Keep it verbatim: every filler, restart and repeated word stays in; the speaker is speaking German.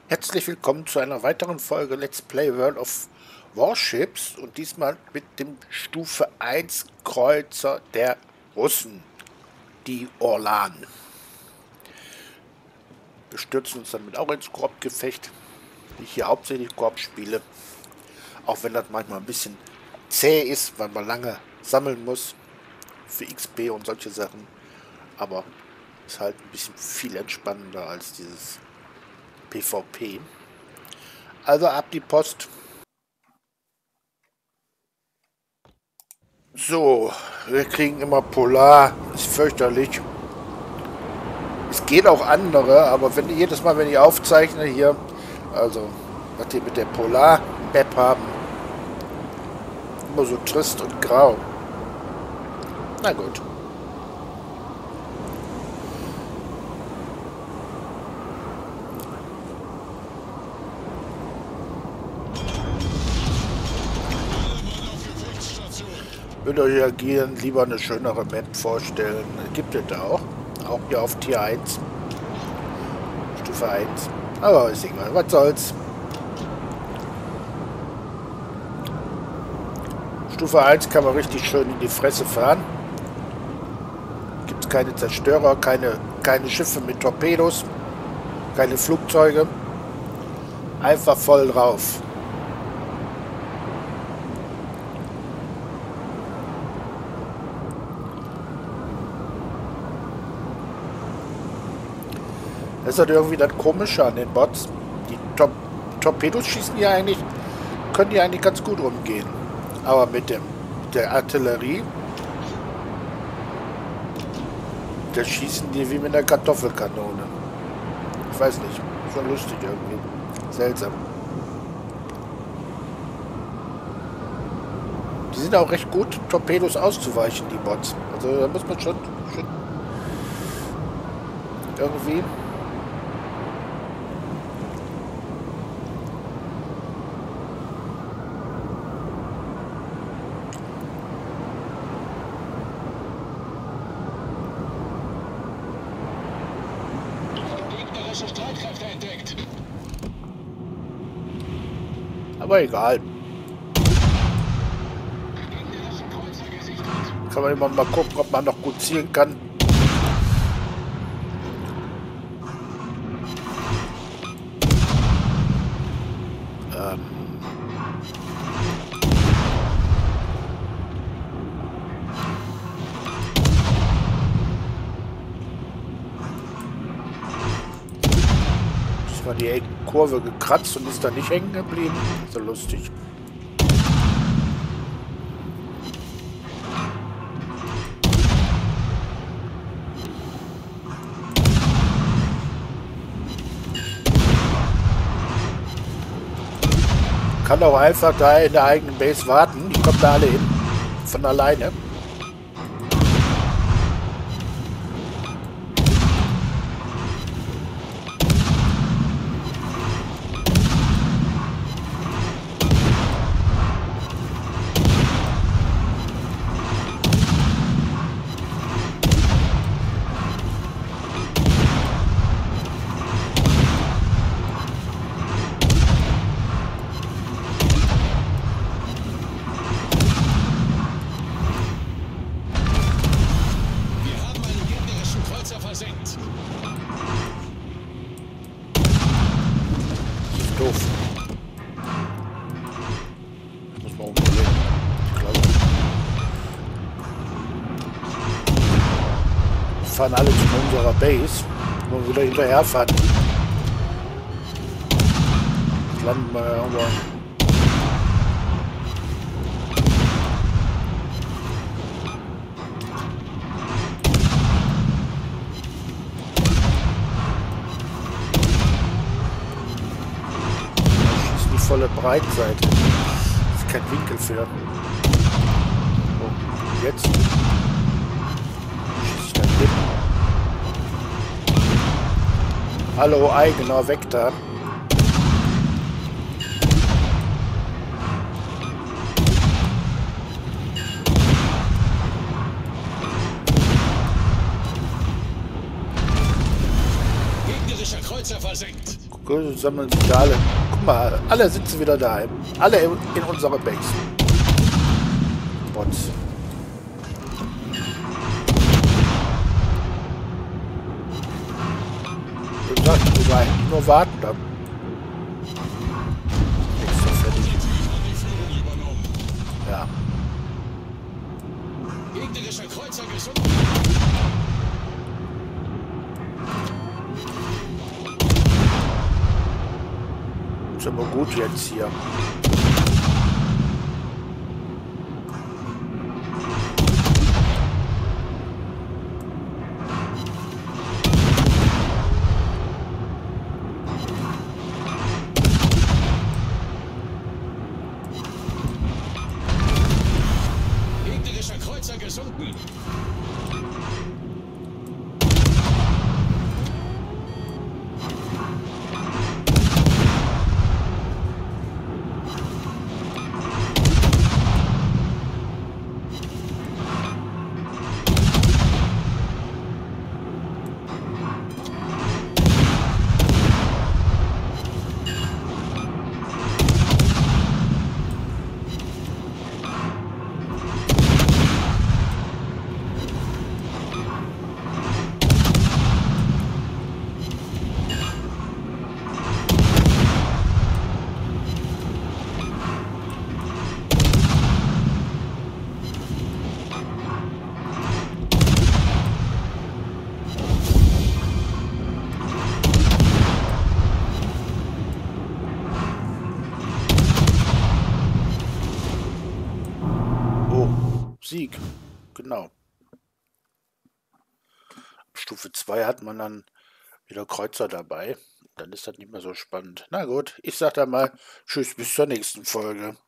Herzlich willkommen zu einer weiteren Folge Let's Play World of Warships und diesmal mit dem Stufe eins Kreuzer der Russen, die Orlan. Wir stürzen uns damit auch ins Koop-Gefecht, wie ich hier hauptsächlich Koop spiele, auch wenn das manchmal ein bisschen zäh ist, weil man lange sammeln muss für X P und solche Sachen, aber ist halt ein bisschen viel entspannender als dieses PvP. Also ab die Post. So, wir kriegen immer Polar. Ist fürchterlich. Es geht auch andere, aber wenn jedes Mal, wenn ich aufzeichne hier, also was die mit der Polar-Map haben, immer so trist und grau. Na gut. Würde euch reagieren, lieber eine schönere Map vorstellen. Gibt es auch. Auch hier auf Tier eins. Stufe eins. Aber ist egal. Was soll's. Stufe eins kann man richtig schön in die Fresse fahren. Gibt es keine Zerstörer, keine, keine Schiffe mit Torpedos, keine Flugzeuge. Einfach voll drauf. Das ist halt irgendwie das Komische an den Bots. Die Tor Torpedos schießen ja eigentlich, können die eigentlich ganz gut umgehen. Aber mit dem der Artillerie, da schießen die wie mit einer Kartoffelkanone. Ich weiß nicht, schon lustig irgendwie. Seltsam. Die sind auch recht gut, Torpedos auszuweichen, die Bots. Also da muss man schon, schon irgendwie... Streitkräfte entdeckt. Aber egal. Kann man immer mal gucken, ob man noch gut zielen kann. Ähm. War die Kurve gekratzt und ist da nicht hängen geblieben. So lustig. Kann auch einfach da in der eigenen Base warten. Die kommen da alle hin. Von alleine. Doof. Muss man umdrehen. Ich glaube. Wir fahren alle zu unserer Base. Und wieder hinterherfahren. Jetzt landen wir irgendwo. Volle Breitseite. Das ist kein Winkel für. Oh, jetzt. Schieß ich dann hin. Hallo, eigener, weg da. Gegnerischer Kreuzer versenkt. Gut, sammeln sich da alle. Guck mal, alle sitzen wieder daheim. Alle in, in unserer Base. Bots. Ich sag, du war nur warten dann. Ist doch fertig. Ja. Gegnerischer Kreuzer gesunken. Ist aber gut jetzt hier. Gegnerischer Kreuzer gesunken. Sieg. Genau. Stufe zwei hat man dann wieder Kreuzer dabei. Dann ist das nicht mehr so spannend. Na gut, ich sag dann mal Tschüss, bis zur nächsten Folge.